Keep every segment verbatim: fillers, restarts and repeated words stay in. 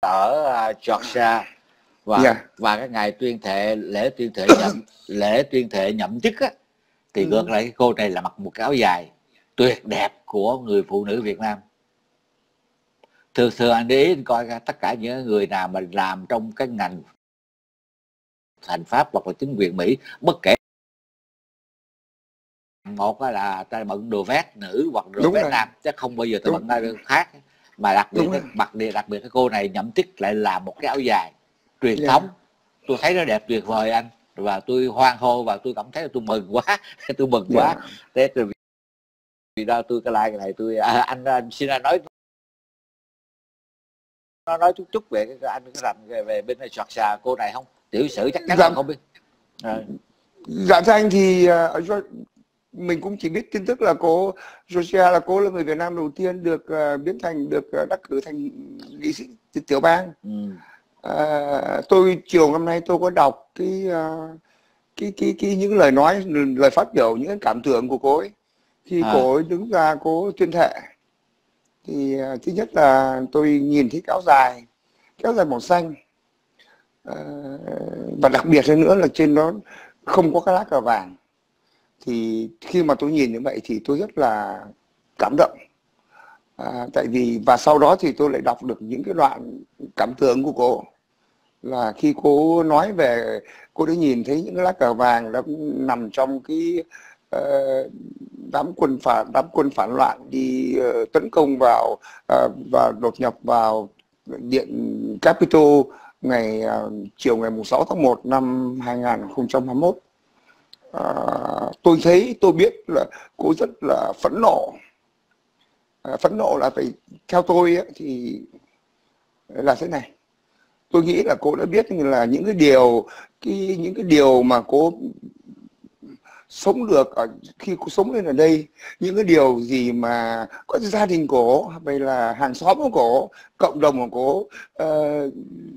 ở uh, Georgia và Yeah. và cái ngày tuyên thệ lễ tuyên thệ nhậm lễ tuyên thệ nhậm chức á, thì Ừ. ngược lại cái cô này là mặc một cái áo dài tuyệt đẹp của người phụ nữ Việt Nam. Thường thường anh để ý anh coi tất cả những người nào mà làm trong cái ngành hành pháp hoặc là chính quyền Mỹ, bất kể một là ta bận đồ vest nữ hoặc đồ Đúng vest rồi. nam, chứ không bao giờ ta Đúng. bận ai khác. Mà đặc biệt Đúng cái rồi. đặc biệt đặc biệt cái cô này nhậm chức lại là một cái áo dài truyền Yeah. thống. Tôi thấy nó đẹp tuyệt vời anh, và tôi hoan hô và tôi cảm thấy là tôi mừng quá. Tôi mừng Yeah. quá. Thế từ vì đó tôi cái like cái này tôi à, anh, anh xin anh nói nó nói chút chút về cái anh cái rành về, về bên này soạt xà cô này không? Tiểu sử chắc chắn Dạ. là không biết. À. Dạ thưa anh thì ở uh, mình cũng chỉ biết tin tức là cô Georgia là cô là người Việt Nam đầu tiên được uh, biến thành được uh, đắc cử thành nghị sĩ tiểu bang. Ừ. Uh, tôi chiều hôm nay tôi có đọc cái, uh, cái cái cái những lời nói lời phát biểu những cái cảm tưởng của cô ấy khi À. cô ấy đứng ra cô tuyên thệ. Thì uh, thứ nhất là tôi nhìn thấy áo dài kéo dài màu xanh, uh, và đặc biệt hơn nữa là trên đó không có cái lá cờ vàng. Thì khi mà tôi nhìn như vậy thì tôi rất là cảm động, à, tại vì và sau đó thì tôi lại đọc được những cái đoạn cảm tưởng của cô là khi cô nói về cô đã nhìn thấy những cái lá cờ vàng đã nằm trong cái uh, đám quân phản đám quân phản loạn đi uh, tấn công vào uh, và đột nhập vào điện Capitol ngày uh, chiều ngày mùng sáu tháng một năm hai nghìn không trăm hai mươi mốt. À, tôi thấy tôi biết là cô rất là phẫn nộ, à, phẫn nộ là phải theo tôi ấy, thì là thế này. Tôi nghĩ là cô đã biết là những cái điều cái những cái điều mà cô sống được ở khi cô sống lên ở đây, những cái điều gì mà có gia đình của hay là hàng xóm của cô, cộng đồng của cô uh,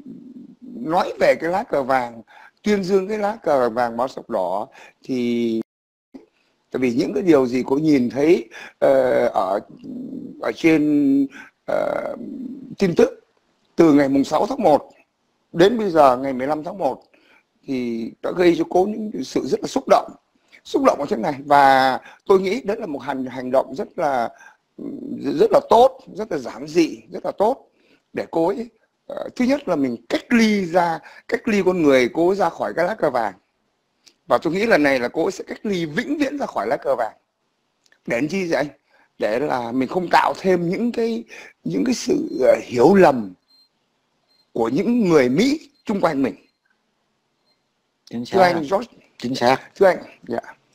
nói về cái lá cờ vàng, tuyên dương cái lá cờ vàng báo sọc đỏ, thì tại vì những cái điều gì cô nhìn thấy uh, ở ở trên uh, tin tức từ ngày mùng sáu tháng một đến bây giờ ngày mười lăm tháng một thì đã gây cho cô những sự rất là xúc động, xúc động ở thế này. Và tôi nghĩ đó là một hành hành động rất là rất là tốt, rất là giản dị, rất là tốt để cô ấy uh, thứ nhất là mình cách ly ra cách ly con người cô ấy ra khỏi cái lá cờ vàng. Và tôi nghĩ lần này là cô ấy sẽ cách ly vĩnh viễn ra khỏi lá cờ vàng. Để làm chi vậy anh? Để là mình không tạo thêm những cái những cái sự uh, hiểu lầm của những người Mỹ chung quanh mình. Chính xác. Thưa anh George. Chính xác. Thưa anh. Dạ.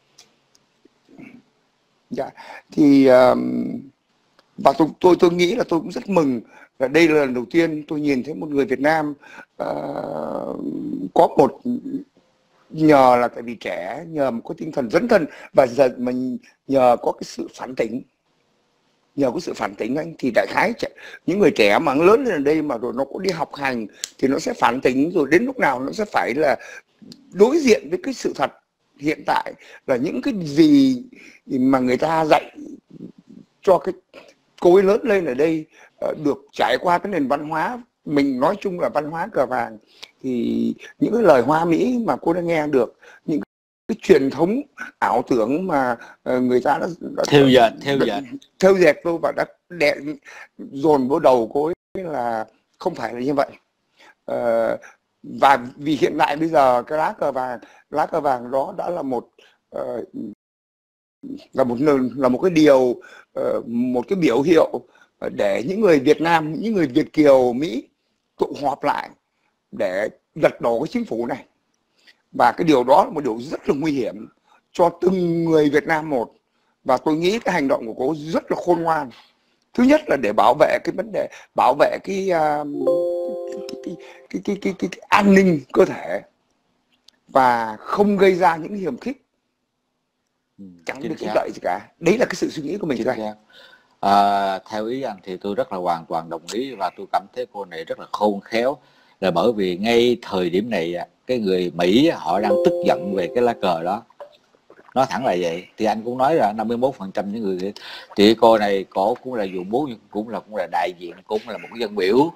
Dạ. Thì um, và tôi, tôi tôi nghĩ là tôi cũng rất mừng là đây là lần đầu tiên tôi nhìn thấy một người Việt Nam uh, có một nhờ là tại vì trẻ, nhờ một cái tinh thần dấn thân và giờ mình nhờ có cái sự phản tỉnh, nhờ có sự phản tỉnh anh thì đại khái trẻ, những người trẻ mà lớn lên ở đây mà rồi nó cũng đi học hành thì nó sẽ phản tỉnh, rồi đến lúc nào nó sẽ phải là đối diện với cái sự thật hiện tại là những cái gì mà người ta dạy cho cái cô ấy lớn lên ở đây được trải qua cái nền văn hóa mình nói chung là văn hóa cờ vàng, thì những cái lời hoa mỹ mà cô đã nghe được, những cái truyền thống ảo tưởng mà người ta đã, đã theo dệt theo dệt theo dệt tôi và đã đè dồn vô đầu cô ấy là không phải là như vậy. Uh, và vì hiện tại bây giờ cái lá cờ vàng lá cờ vàng đó đã là một uh, là một là một cái điều uh, một cái biểu hiệu để những người Việt Nam, những người Việt kiều Mỹ tụ họp lại để lật đổ cái chính phủ này. Và cái điều đó là một điều rất là nguy hiểm cho từng người Việt Nam một. Và tôi nghĩ cái hành động của cô rất là khôn ngoan. Thứ nhất là để bảo vệ cái vấn đề, bảo vệ cái uh, cái, cái, cái, cái, cái, cái an ninh cơ thể và không gây ra những hiểm khích, chẳng được cái lợi gì cả. Đấy là cái sự suy nghĩ của mình. À, theo ý anh thì tôi rất là hoàn toàn đồng ý, và tôi cảm thấy cô này rất là khôn khéo, là bởi vì ngay thời điểm này cái người Mỹ họ đang tức giận về cái lá cờ đó, nói thẳng là vậy. Thì anh cũng nói là năm mươi mốt phần trăm những người thì cô này cổ cũng là dù bố nhưng cũng là cũng là đại diện, cũng là một dân biểu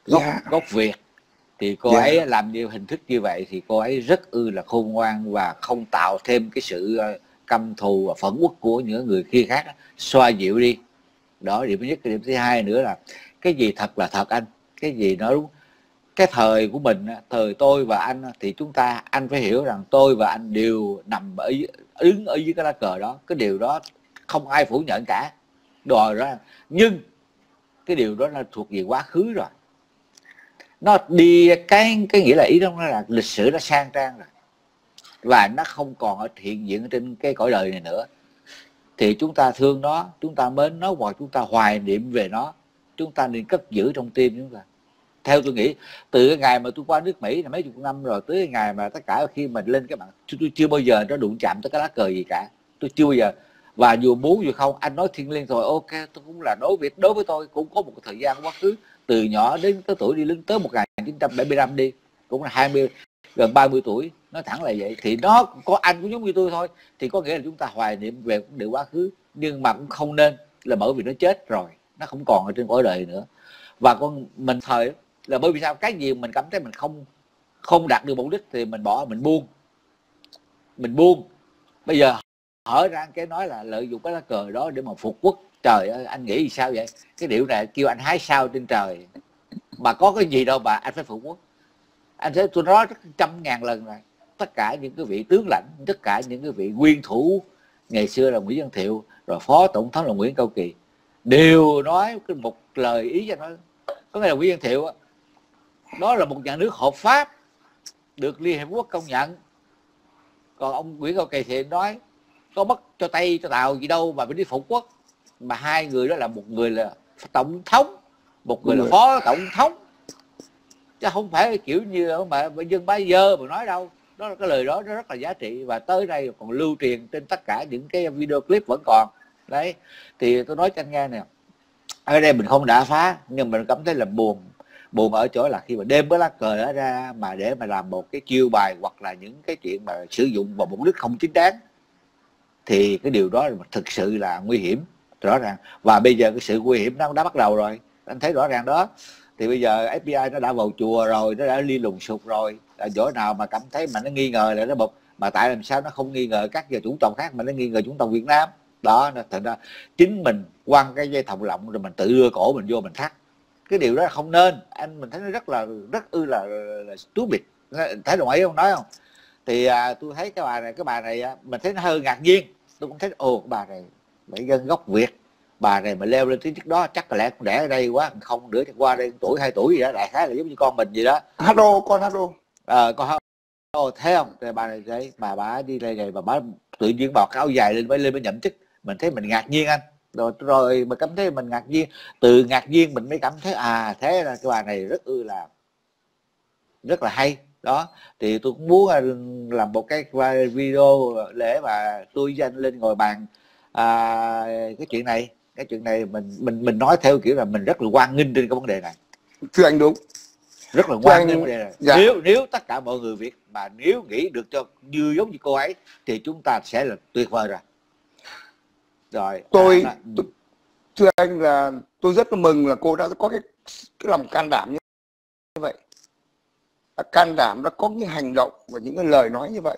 gốc Dạ. gốc Việt, thì cô Dạ. ấy làm như hình thức như vậy thì cô ấy rất ư là khôn ngoan và không tạo thêm cái sự ờ, căm thù và phẫn uất của những người kia khác, xoa dịu đi. Đó, điểm thứ nhất. Cái điểm thứ hai nữa là cái gì thật là thật anh, cái gì nói đúng. Cái thời của mình, thời tôi và anh thì chúng ta, anh phải hiểu rằng tôi và anh đều nằm ở đứng ở dưới cái lá cờ đó, cái điều đó không ai phủ nhận cả, đòi ra. Nhưng cái điều đó là thuộc về quá khứ rồi, nó đi cái cái nghĩa là ý đó là lịch sử nó sang trang rồi và nó không còn ở hiện diện trên cái cõi đời này nữa. Thì chúng ta thương nó, chúng ta mến nó, hoặc chúng ta hoài niệm về nó, chúng ta nên cất giữ trong tim chúng ta. Theo tôi nghĩ, từ cái ngày mà tôi qua nước Mỹ là mấy chục năm rồi, tới cái ngày mà tất cả khi mình lên cái mạng, tôi chưa bao giờ nó đụng chạm tới cái lá cờ gì cả, tôi chưa bao giờ. Và dù muốn dù không, anh nói thiêng liêng rồi, ok, tôi cũng là đối với đối với tôi cũng có một thời gian quá khứ, từ nhỏ đến tới tuổi đi lên tới một nghìn chín trăm bảy mươi lăm đi, cũng là hai mươi gần ba mươi tuổi, nói thẳng là vậy. Thì nó có anh cũng giống như tôi thôi, thì có nghĩa là chúng ta hoài niệm về điều quá khứ, nhưng mà cũng không nên là bởi vì nó chết rồi, nó không còn ở trên cõi đời nữa. Và con mình thời là bởi vì sao, cái gì mình cảm thấy mình không không đạt được mục đích thì mình bỏ, mình buông mình buông Bây giờ hở ra cái nói là lợi dụng cái lá cờ đó để mà phục quốc. Trời ơi, anh nghĩ sao vậy? Cái điều này kêu anh hái sao trên trời, mà có cái gì đâu mà anh phải phục quốc. Anh thấy tôi nói rất trăm ngàn lần rồi, tất cả những cái vị tướng lãnh, tất cả những cái vị nguyên thủ ngày xưa là Nguyễn Văn Thiệu, rồi phó tổng thống là Nguyễn Cao Kỳ, đều nói cái một lời ý cho nó, có nghĩa là Nguyễn Văn Thiệu đó, đó là một nhà nước hợp pháp được Liên Hiệp Quốc công nhận. Còn ông Nguyễn Cao Kỳ thì nói có mất cho Tây cho Tàu gì đâu mà phải đi phục quốc. Mà hai người đó là một người là tổng thống, một người là phó tổng thống, chứ không phải kiểu như mà dân Bá Dơ mà nói đâu. Đó là cái lời đó nó rất là giá trị, và tới đây còn lưu truyền trên tất cả những cái video clip vẫn còn đấy. Thì tôi nói cho anh nghe nè, ở đây mình không đã phá, nhưng mình cảm thấy là buồn buồn ở chỗ là khi mà đem cái lá cờ đó ra mà để mà làm một cái chiêu bài, hoặc là những cái chuyện mà sử dụng vào mục đích không chính đáng, thì cái điều đó là thực sự là nguy hiểm, rõ ràng. Và bây giờ cái sự nguy hiểm nó đã bắt đầu rồi, anh thấy rõ ràng đó. Thì bây giờ ép bê i nó đã vào chùa rồi, nó đã liên lùng sụp rồi, ở chỗ nào mà cảm thấy mà nó nghi ngờ là nó bụp, mà tại làm sao nó không nghi ngờ các giờ chủng tộc khác mà nó nghi ngờ chủng tộc Việt Nam đó. Thành ra chính mình quăng cái dây thòng lọng rồi mình tự đưa cổ mình vô mình thắt, cái điều đó là không nên. Anh mình thấy nó rất là rất ư là, là, là stupid. Thấy đồng ý không, nói không? Thì à, tôi thấy cái bà này cái bà này mình thấy nó hơi ngạc nhiên. Tôi cũng thấy ồ, cái bà này bảy dân gốc Việt, bà này mà leo lên tiếng trước đó chắc là lẽ con đẻ ở đây quá, không đứa qua đây tuổi hai tuổi gì đó, đại khái là giống như con mình gì đó. Hado, con Hado. Ờ, con Hado, thấy không? Thì bà này đấy, mà bà đi đây này mà bà tự nhiên bọc áo dài lên mới lên mới nhậm chức, mình thấy mình ngạc nhiên anh. Rồi rồi mình cảm thấy mình ngạc nhiên, từ ngạc nhiên mình mới cảm thấy à, thế là cái bà này rất ư là rất là hay đó. Thì tôi cũng muốn làm một cái video để mà tôi với anh lên ngồi bàn à, cái chuyện này cái chuyện này mình mình mình nói theo kiểu là mình rất là hoan nghênh trên cái vấn đề này. Thưa anh đúng, rất là hoan nghênh vấn đề này. Dạ. Nếu nếu tất cả mọi người Việt mà nếu nghĩ được cho như giống như cô ấy thì chúng ta sẽ là tuyệt vời rồi. Rồi tôi, à, tôi thưa anh là tôi rất là mừng là cô đã có cái cái lòng can đảm như vậy, can đảm đã có những hành động và những cái lời nói như vậy,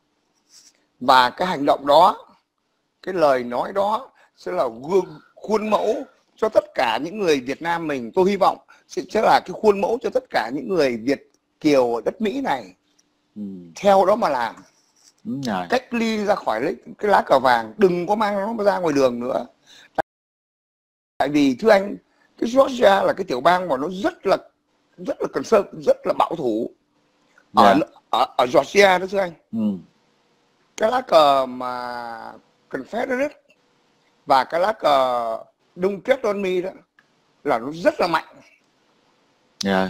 và cái hành động đó, cái lời nói đó sẽ là gương khuôn mẫu cho tất cả những người Việt Nam mình. Tôi hy vọng sẽ, sẽ là cái khuôn mẫu cho tất cả những người Việt kiều ở đất Mỹ này ừ. theo đó mà làm. Cách ly ra khỏi lấy cái lá cờ vàng, đừng có mang nó ra ngoài đường nữa. Tại vì thưa anh, cái Georgia là cái tiểu bang mà nó rất là rất là cần sơ, rất là bảo thủ ở, yeah. ở, ở Georgia đó thưa anh. Ừ. Cái lá cờ mà Confederate và cái lá cờ Đông Kết On Me đó là nó rất là mạnh. Yeah.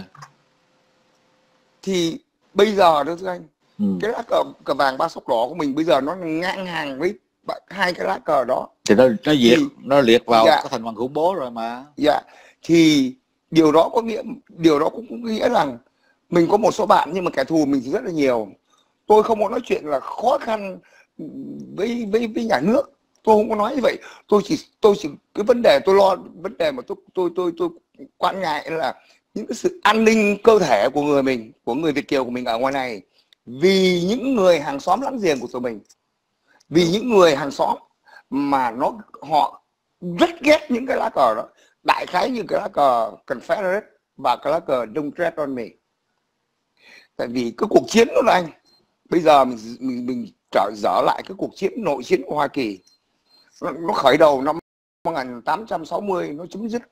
Thì bây giờ đó thưa anh, ừ. cái lá cờ cờ vàng ba sọc đỏ của mình bây giờ nó ngang hàng với hai cái lá cờ đó. Thì nó nó diệt, thì, nó liệt vào dạ, cái thành phần khủng bố rồi mà. Dạ. Thì điều đó có nghĩa điều đó cũng có nghĩa rằng mình có một số bạn nhưng mà kẻ thù mình thì rất là nhiều. Tôi không có nói chuyện là khó khăn với với với nhà nước, tôi không có nói như vậy. Tôi chỉ tôi chỉ cái vấn đề tôi lo vấn đề mà tôi tôi tôi tôi quan ngại là những cái sự an ninh cơ thể của người mình, của người Việt kiều của mình ở ngoài này, vì những người hàng xóm láng giềng của tụi mình, vì những người hàng xóm mà nó họ rất ghét những cái lá cờ đó, đại khái như cái lá cờ Confederate và cái lá cờ Don't Tread on Me. Tại vì cái cuộc chiến đó là anh, bây giờ mình mình mình trở dở lại cái cuộc chiến nội chiến của Hoa Kỳ, nó, nó khởi đầu năm một nghìn tám trăm sáu mươi, nó chấm dứt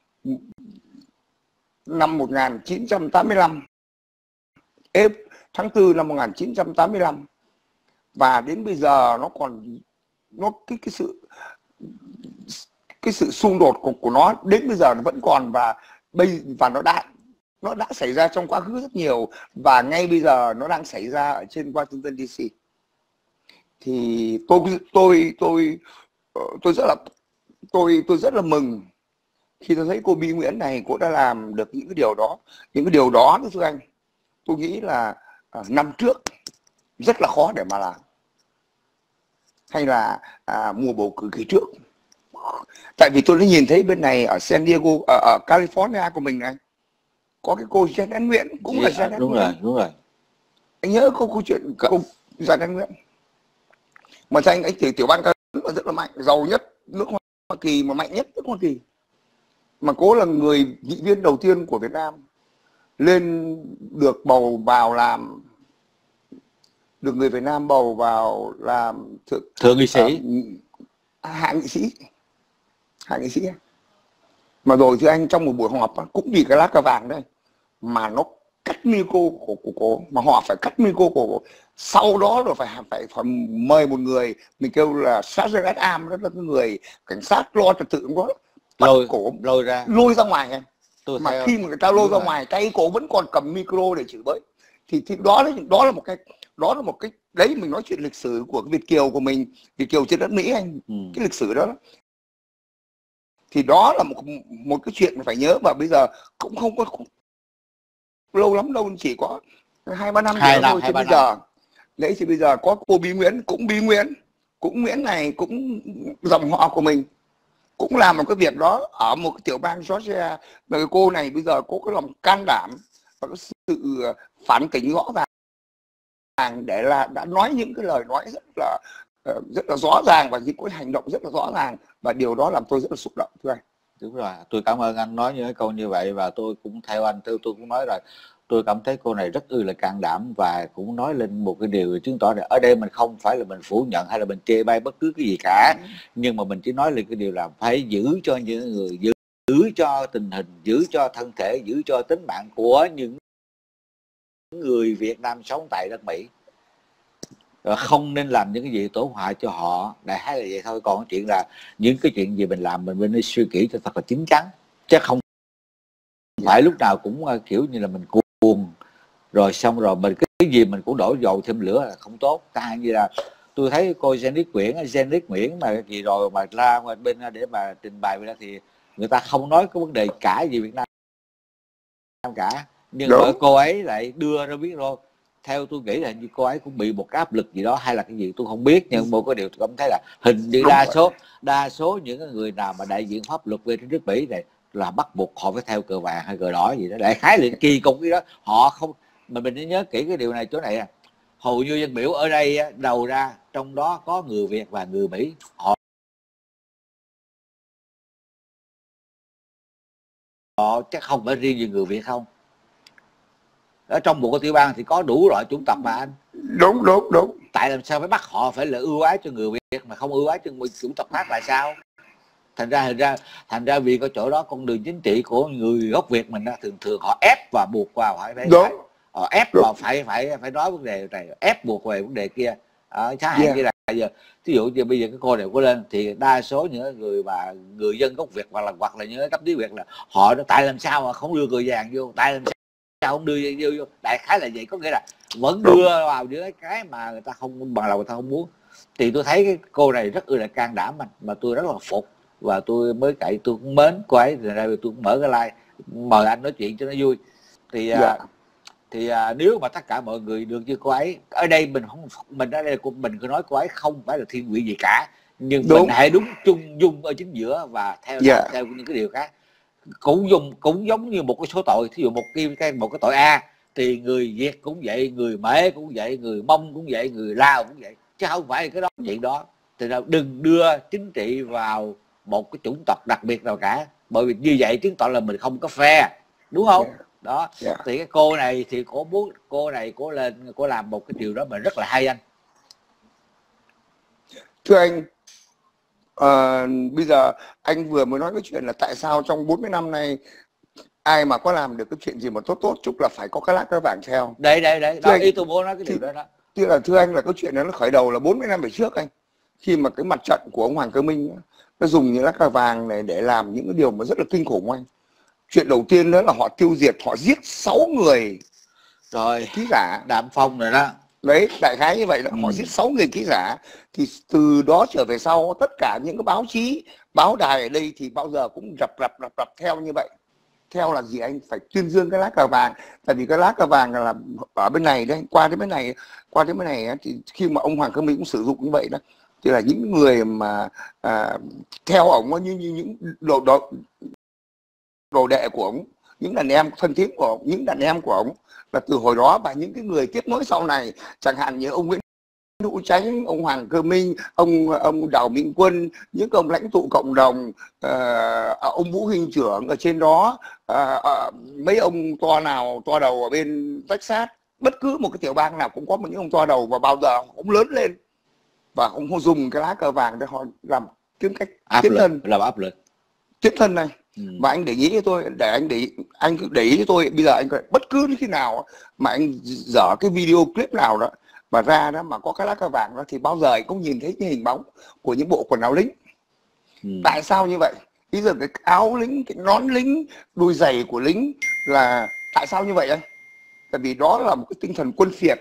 năm một nghìn chín trăm tám mươi lăm, tháng tư năm một nghìn chín trăm tám mươi lăm, và đến bây giờ nó còn nó cái cái sự cái sự xung đột của, của nó đến bây giờ nó vẫn còn, và bây và nó đã nó đã xảy ra trong quá khứ rất nhiều, và ngay bây giờ nó đang xảy ra ở trên Washington đê xê. Thì tôi tôi tôi tôi rất là tôi tôi rất là mừng khi tôi thấy cô Bi Nguyễn này, cô đã làm được những cái điều đó. Những cái điều đó thưa anh, tôi nghĩ là à, năm trước rất là khó để mà làm, hay là à, mùa bầu cử kỳ trước. Tại vì tôi đã nhìn thấy bên này ở San Diego, ở, ở California của mình này, có cái cô Janet Nguyễn, cũng là Janet đúng Nguyễn. rồi đúng rồi Anh nhớ câu câu chuyện cô Janet Nguyễn mà sao anh ấy tiểu tiểu ban cán mà rất là mạnh, giàu nhất nước Hoa Kỳ, mà mạnh nhất nước Hoa Kỳ, mà cô là người nghị viên đầu tiên của Việt Nam lên được bầu vào làm được người Việt Nam bầu vào làm thượng, thượng nghị sĩ, uh, hạ nghị sĩ hạ nghị sĩ mà rồi thì anh trong một buổi họp cũng vì cái lá cờ vàng đây mà nó cắt micro của của cô, mà họ phải cắt micro của cô. Sau đó rồi phải phải phải mời một người mình kêu là Sergeant at Arms, đó là cái người cảnh sát lo trật tự đó, bắt lôi cổ lôi ra lôi ra ngoài em. Tôi mà theo. khi mà người ta lôi Đúng ra rồi. ngoài, tay cổ vẫn còn cầm micro để chửi bới, thì thì đó là đó là một cái đó là một cái đấy, mình nói chuyện lịch sử của Việt kiều của mình, Việt kiều trên đất Mỹ anh, ừ. cái lịch sử đó, đó thì đó là một một cái chuyện mà phải nhớ. Và bây giờ cũng không có không, lâu lắm đâu, chỉ có hai ba năm hai năm thôi. hai Thì ba bây năm. giờ đấy, thì bây giờ có cô Bí Nguyễn, cũng Bí Nguyễn cũng Nguyễn này, cũng dòng họ của mình, cũng làm một cái việc đó ở một cái tiểu bang Georgia. Người cô này bây giờ có cái lòng can đảm và có sự phản tỉnh rõ ràng để là đã nói những cái lời nói rất là rất là rõ ràng, và những cái hành động rất là rõ ràng, và điều đó làm tôi rất là xúc động thưa anh. Đúng rồi, tôi cảm ơn anh nói những cái câu như vậy, và tôi cũng theo anh, tôi tôi cũng nói rồi, tôi cảm thấy cô này rất ư là can đảm, và cũng nói lên một cái điều chứng tỏ là ở đây mình không phải là mình phủ nhận hay là mình chê bai bất cứ cái gì cả, nhưng mà mình chỉ nói lên cái điều là phải giữ cho những người, giữ, giữ cho tình hình, giữ cho thân thể, giữ cho tính mạng của những người Việt Nam sống tại đất Mỹ, rồi không nên làm những cái gì tổn hại cho họ. Đại khái là vậy thôi. Còn cái chuyện là những cái chuyện gì mình làm mình nên suy nghĩ cho thật là chín chắn, chứ không phải lúc nào cũng kiểu như là mình cuồng rồi xong rồi mình cái gì mình cũng đổ dầu thêm lửa là không tốt. Ta như là tôi thấy cô Janet Nguyễn Janet Nguyễn mà gì rồi mà ra ngoài bên để mà trình bày vậy đó, thì người ta không nói cái vấn đề cả gì Việt Nam cả, nhưng mà cô ấy lại đưa ra biết rồi. Theo tôi nghĩ là như cô ấy cũng bị một cái áp lực gì đó hay là cái gì tôi không biết, nhưng một cái điều tôi cảm thấy là hình như đa số đa số những người nào mà đại diện pháp luật về trên nước Mỹ này là bắt buộc họ phải theo cờ vàng hay cờ đỏ gì đó. Đại khái là kỳ cục cái đó họ không, mà mình nên nhớ kỹ cái điều này chỗ này à. Hầu như dân biểu ở đây đầu ra trong đó có người Việt và người Mỹ, họ họ chắc không phải riêng gì người Việt không. Ở trong một cái tiểu bang thì có đủ loại chủng tộc mà anh. Đúng đúng đúng. Tại làm sao phải bắt họ phải là ưu ái cho người Việt mà không ưu ái cho một chủng tộc khác là sao? Thành ra thành ra thành ra vì cái chỗ đó con đường chính trị của người gốc Việt mình đó, thường thường họ ép và buộc vào phải phải, phải họ ép vào phải phải phải nói vấn đề này, ép buộc về vấn đề kia. Ở chẳng hạn như là giờ ví dụ như bây giờ cái cô này có lên thì đa số những người mà người dân gốc Việt hoặc là hoặc là những cấp tiếng Việt là họ nó tại làm sao mà không đưa người vàng vô, tại làm sao sao không đưa vô, vô đại khái là vậy, có nghĩa là vẫn đưa vào những cái mà người ta không bằng lòng, người ta không muốn. Thì tôi thấy cái cô này rất là can đảm anh, mà tôi rất là phục, và tôi mới cậy tôi cũng mến cô ấy, rồi ra tôi cũng mở cái like mời anh nói chuyện cho nó vui. Thì dạ. thì à, nếu mà tất cả mọi người được như cô ấy ở đây, mình không mình ở đây mình cứ nói cô ấy không phải là thiên vị gì cả, nhưng đúng. Mình hãy đúng chung dung ở chính giữa và theo dạ. theo những cái điều khác. cũng dùng cũng giống như một cái số tội, thí dụ một cái một cái tội A thì người Việt cũng vậy, người Mễ cũng vậy, người Mông cũng vậy, người Lao cũng vậy, chứ không phải cái đó chuyện đó. Thì nào đừng đưa chính trị vào một cái chủng tộc đặc biệt nào cả, bởi vì như vậy chứng tỏ là mình không có phe, đúng không? Yeah. Đó. Yeah. Thì cái cô này thì cô muốn cô này cô lên cô làm một cái điều đó mà rất là hay anh. Thưa anh, uh, bây giờ anh vừa mới nói cái chuyện là tại sao trong bốn mươi năm nay ai mà có làm được cái chuyện gì mà tốt tốt chúc là phải có cái lá cờ vàng theo. Đây đây đây, đó, ý tôi muốn nói cái điều đó đó. Tức là thưa anh là cái chuyện đó nó khởi đầu là bốn mươi năm về trước anh, khi mà cái mặt trận của ông Hoàng Cơ Minh nó dùng những lá cờ vàng này để làm những cái điều mà rất là kinh khủng anh. Chuyện đầu tiên đó là họ tiêu diệt, họ giết sáu người rồi ký giả Đạm Phong rồi đó. Đấy, đại khái như vậy đó, ừ. Họ giết sáu người ký giả. Thì từ đó trở về sau tất cả những cái báo chí, báo đài ở đây thì bao giờ cũng rập rập rập rập theo như vậy. Theo là gì anh? Phải tuyên dương cái lá cờ vàng. Tại vì cái lá cờ vàng là ở bên này đấy, qua đến bên này, qua đến bên này thì khi mà ông Hoàng Cơ Minh cũng sử dụng như vậy đó, thì là những người mà à, theo ông như, như những đồ, đồ đồ đệ của ông, những đàn em thân thiết của ông, những đàn em của ông là từ hồi đó, và những cái người tiếp nối sau này, chẳng hạn như ông Nguyễn Hữu Chánh, ông Hoàng Cơ Minh, ông ông Đào Minh Quân, những ông lãnh tụ cộng đồng, uh, ông Vũ Huynh Trưởng ở trên đó, uh, uh, mấy ông to nào to đầu ở bên Texas, bất cứ một cái tiểu bang nào cũng có một những ông to đầu, và bao giờ cũng lớn lên và ông dùng cái lá cờ vàng để họ làm kiếm cách tiến thân, làm áp lực tiến thân này. Ừ. Và anh để ý cho tôi, để anh để anh để ý cho tôi, bây giờ anh bất cứ khi nào mà anh dở cái video clip nào đó mà ra đó mà có cái lá cờ vàng đó thì bao giờ anh cũng nhìn thấy cái hình bóng của những bộ quần áo lính. Ừ. Tại sao như vậy? Bây giờ cái áo lính, cái nón lính, đôi giày của lính là tại sao như vậy anh? Tại vì đó là một cái tinh thần quân phiệt.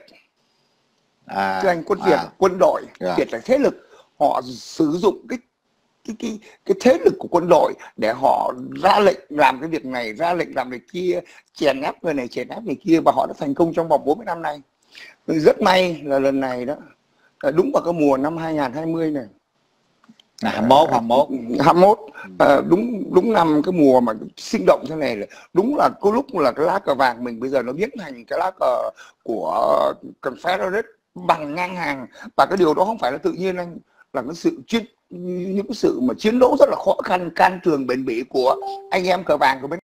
À, Thưa anh, quân phiệt, à, quân đội, yeah. Phiệt là thế lực, họ sử dụng cái Cái, cái, cái thế lực của quân đội để họ ra lệnh làm cái việc này, ra lệnh làm việc kia, chèn ép người này, chèn ép người kia, và họ đã thành công trong vòng bốn mươi năm nay. Rất may là lần này đó, đúng vào cái mùa năm hai nghìn không trăm hai mươi này, hai mươi mốt hai mươi mốt hai mươi mốt à, đúng đúng năm cái mùa mà sinh động thế này, là đúng là có lúc là cái lá cờ vàng mình bây giờ nó biến thành cái lá cờ của Confederate bằng ngang hàng, và cái điều đó không phải là tự nhiên anh, là cái sự chiến những cái sự mà chiến đấu rất là khó khăn, can trường bền bỉ của anh em cờ vàng của bên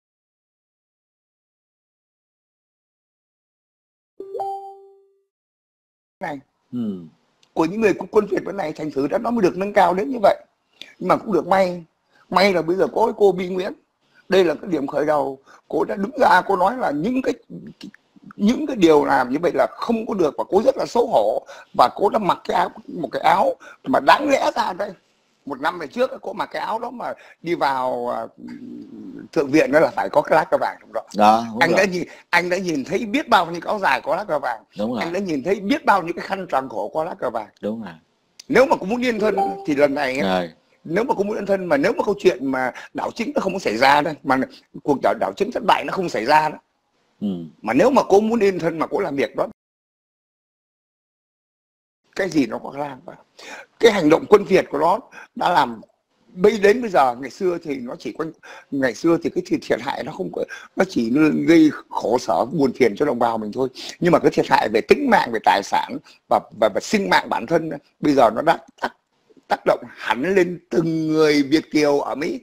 này, ừ. của những người quân Việt bên này, thành thử đã nó mới được nâng cao đến như vậy. Nhưng mà cũng được may, may là bây giờ có cái cô Bi Nguyễn, đây là cái điểm khởi đầu, cô đã đứng ra cô nói là những cái những cái điều làm như vậy là không có được, và cô rất là xấu hổ, và cô đã mặc cái áo, một cái áo mà đáng lẽ ra đây một năm về trước cô mặc cái áo đó mà đi vào uh, thượng viện đó là phải có cái lá cờ vàng trong đó. Đó anh rồi. đã nhìn anh đã nhìn thấy biết bao nhiêu áo dài có lá cờ vàng. Đúng rồi. Anh đã nhìn thấy biết bao nhiêu cái khăn tròn cổ có lá cờ vàng. Đúng rồi. Nếu mà cũng muốn yên thân thì lần này ấy, nếu mà cũng muốn yên thân, mà nếu mà câu chuyện mà đảo chính nó không có xảy ra đây, mà cuộc đảo đảo chính thất bại nó không xảy ra đó, ừ. mà nếu mà cô muốn yên thân mà cô làm việc đó, cái gì nó có làm vào. Cái hành động quân Việt của nó đã làm bây đến bây giờ. Ngày xưa thì nó chỉ quanh ngày xưa thì cái thiệt, thiệt hại nó không có, nó chỉ gây khổ sở buồn phiền cho đồng bào mình thôi, nhưng mà cái thiệt hại về tính mạng, về tài sản và và, và sinh mạng bản thân bây giờ nó đã tác, tác động hẳn lên từng người Việt kiều ở Mỹ,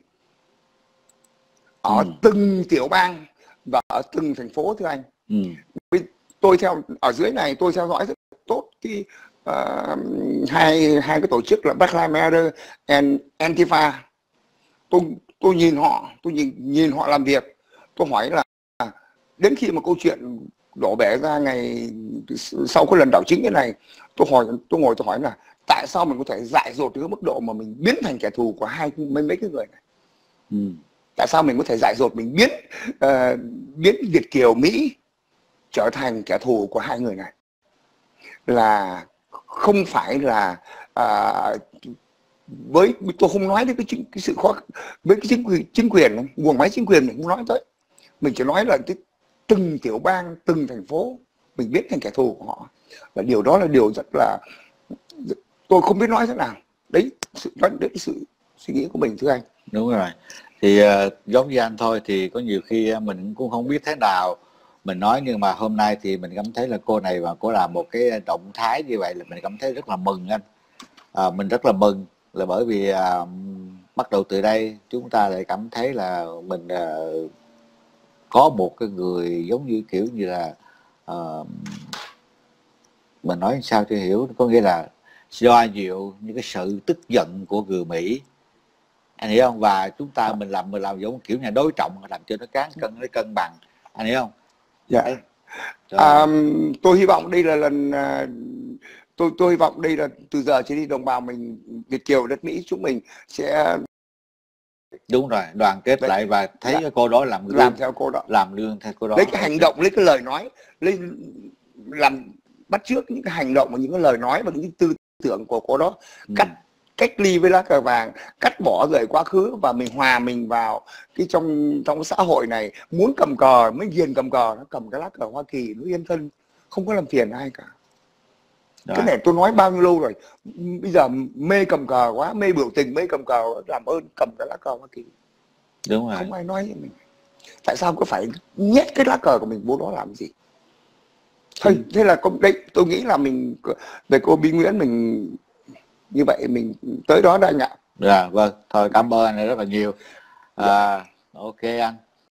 ở ừ. từng tiểu bang và ở từng thành phố. Thưa anh, ừ. tôi theo ở dưới này tôi theo dõi rất tốt cái Uh, hai hai cái tổ chức là Black Lives Matter and Antifa. Tôi tôi nhìn họ, tôi nhìn nhìn họ làm việc. Tôi hỏi là đến khi mà câu chuyện đổ bể ra ngày sau cái lần đảo chính cái này, tôi hỏi tôi ngồi tôi hỏi là tại sao mình có thể dại dột tới mức độ mà mình biến thành kẻ thù của hai mấy mấy cái người này. Ừ. Tại sao mình có thể dại dột mình biến uh, biến Việt kiều Mỹ trở thành kẻ thù của hai người này? Là không phải là à, với tôi không nói đến cái, cái sự khó với cái chính quyền chính quyền guồng máy chính quyền mình không nói tới, mình chỉ nói là cái, từng tiểu bang, từng thành phố mình biết thành kẻ thù của họ, là điều đó là điều rất là tôi không biết nói thế nào. Đấy sự đấy, đấy sự suy nghĩ của mình, thưa anh. Đúng rồi. Thì uh, giống như anh thôi, thì có nhiều khi mình cũng không biết thế nào mình nói, nhưng mà hôm nay thì mình cảm thấy là cô này và cô làm một cái động thái như vậy là mình cảm thấy rất là mừng anh. À, mình rất là mừng là bởi vì à, bắt đầu từ đây chúng ta lại cảm thấy là mình à, có một cái người giống như kiểu như là à, mình nói sao cho hiểu, có nghĩa là xoa dịu những cái sự tức giận của người Mỹ, anh hiểu không, và chúng ta mình làm mình làm giống kiểu nhà đối trọng, làm cho nó cán cân nó cân bằng, anh hiểu không? Dạ. Đấy. À, tôi hy vọng đây là lần à, tôi tôi hy vọng đây là từ giờ trở đi đồng bào mình Việt kiều đất Mỹ chúng mình sẽ đúng rồi, đoàn kết đấy, lại và thấy dạ, cái cô đó làm gương, làm theo cô đó, làm gương theo cô đó, lấy cái okay. hành động, lấy cái lời nói, lấy làm bắt chước những cái hành động và những cái lời nói và những tư tưởng của cô đó, ừ. cắt cách ly với lá cờ vàng, cắt bỏ rời quá khứ và mình hòa mình vào cái trong trong xã hội này. Muốn cầm cờ mới ghiền cầm cờ, nó cầm cái lá cờ Hoa Kỳ nó yên thân, không có làm phiền ai cả. Đó. Cái này tôi nói bao nhiêu lâu rồi, bây giờ mê cầm cờ quá, mê biểu tình, mê cầm cờ, làm ơn cầm cái lá cờ Hoa Kỳ. Đúng rồi. Không ai nói với mình tại sao cứ phải nhét cái lá cờ của mình vô đó làm gì. Thôi, ừ. Thế là đấy, tôi nghĩ là mình về cô Bí Nguyễn mình như vậy mình tới đó đã nhạ. Dạ vâng, thôi cảm ơn anh rất là nhiều. À, ok anh.